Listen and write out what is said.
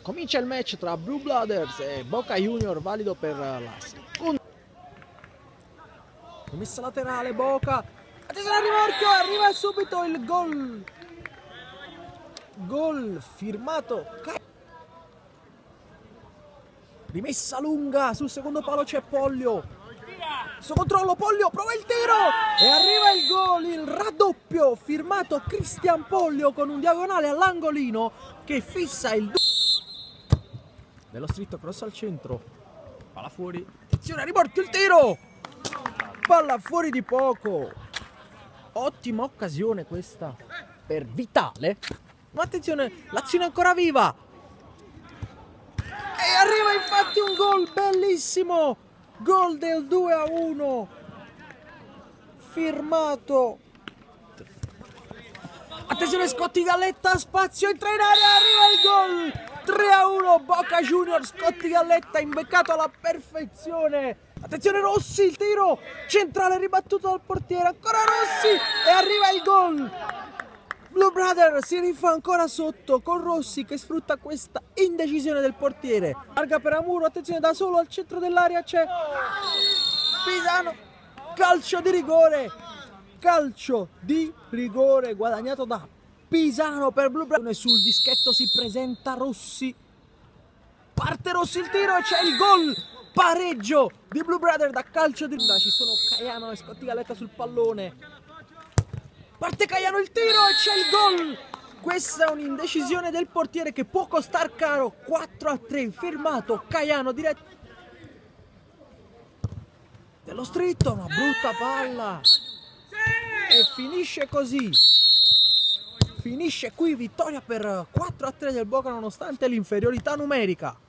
Comincia il match tra Blue Brothers e Boca Junior, valido per la seconda. Rimessa laterale, Boca. Attenzione al rimorchio, arriva subito il gol. Gol firmato. Rimessa lunga, sul secondo palo c'è Pollio. Su controllo, Pollio prova il tiro e arriva il gol, il raddoppio firmato Cristian Pollio con un diagonale all'angolino che fissa il dello stritto, cross al centro, palla fuori, attenzione, rimorchio, il tiro, palla fuori di poco, ottima occasione questa per Vitale, ma attenzione, l'azione è ancora viva e arriva infatti un gol bellissimo. Gol del 2-1 firmato. Attenzione, Scotti Galletta, spazio, entra in area, arriva il gol. 3-1 Boca Junior, Scotti Galletta imbeccato alla perfezione. Attenzione Rossi, il tiro centrale ribattuto dal portiere, ancora Rossi e arriva il gol. Blue Brother si rifà ancora sotto con Rossi che sfrutta questa indecisione del portiere. Larga per Amuro, attenzione, da solo al centro dell'area c'è Pisano. Calcio di rigore. Calcio di rigore guadagnato da Pisano per Blue Brother. Sul dischetto si presenta Rossi. Parte Rossi, il tiro e c'è il gol. Pareggio di Blue Brother da calcio di rigore. Ci sono Caiano e Scotti Galletta sul pallone. Parte Caiano, il tiro e c'è il gol. Questa è un'indecisione del portiere che può costar caro. 4-3 firmato Caiano diretto dello stritto, una brutta palla e finisce così. Finisce qui, vittoria per 4-3 del Boca nonostante l'inferiorità numerica.